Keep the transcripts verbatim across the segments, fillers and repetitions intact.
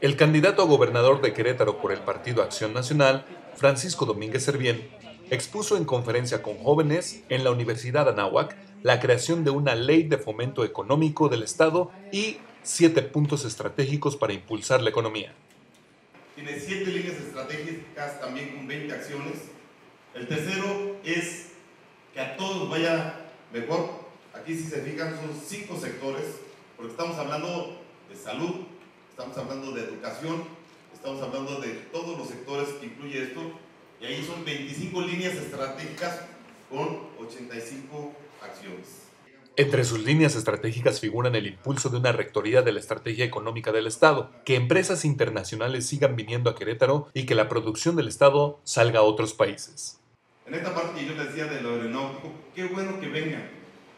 El candidato a gobernador de Querétaro por el Partido Acción Nacional, Francisco Domínguez Servién, expuso en conferencia con jóvenes en la Universidad Anáhuac la creación de una ley de fomento económico del Estado y siete puntos estratégicos para impulsar la economía. Tiene siete líneas estratégicas también con veinte acciones. El tercero es que a todos vaya mejor. Aquí, si se fijan, son cinco sectores, porque estamos hablando de salud, estamos hablando de educación, estamos hablando de todos los sectores que incluye esto, y ahí son veinticinco líneas estratégicas con ochenta y cinco acciones. Entre sus líneas estratégicas figuran el impulso de una rectoría de la estrategia económica del Estado, que empresas internacionales sigan viniendo a Querétaro y que la producción del Estado salga a otros países. En esta parte que yo les decía de lo aeronáutico, qué bueno que vengan.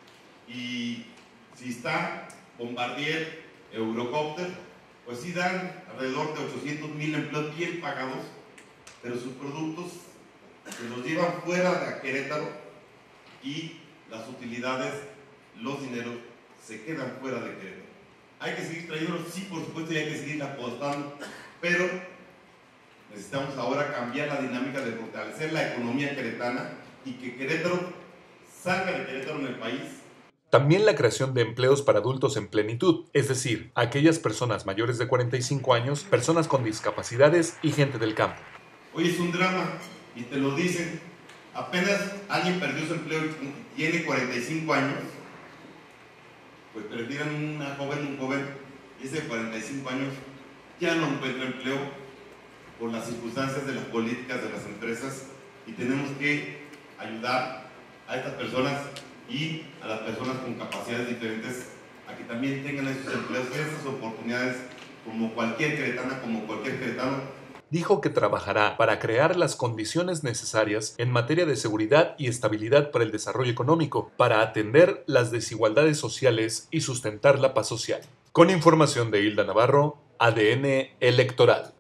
Y si está Bombardier, Eurocopter, pues sí dan alrededor de ochocientos mil empleos bien pagados, pero sus productos se los llevan fuera de Querétaro y las utilidades, los dineros se quedan fuera de Querétaro. Hay que seguir trayéndolos, sí, por supuesto, y hay que seguir apostando, pero necesitamos ahora cambiar la dinámica de fortalecer la economía queretana y que Querétaro salga de Querétaro en el país. También la creación de empleos para adultos en plenitud, es decir, aquellas personas mayores de cuarenta y cinco años, personas con discapacidades y gente del campo. Hoy es un drama y te lo dicen. Apenas alguien perdió su empleo y tiene cuarenta y cinco años, pues perdieron una joven, un joven, y ese de cuarenta y cinco años ya no encuentra empleo por las circunstancias de las políticas de las empresas, y tenemos que ayudar a estas personas y a las personas con capacidades diferentes a que también tengan esos empleos, esas oportunidades como cualquier queretana, como cualquier queretano. Dijo que trabajará para crear las condiciones necesarias en materia de seguridad y estabilidad para el desarrollo económico, para atender las desigualdades sociales y sustentar la paz social. Con información de Hilda Navarro, A D N Electoral.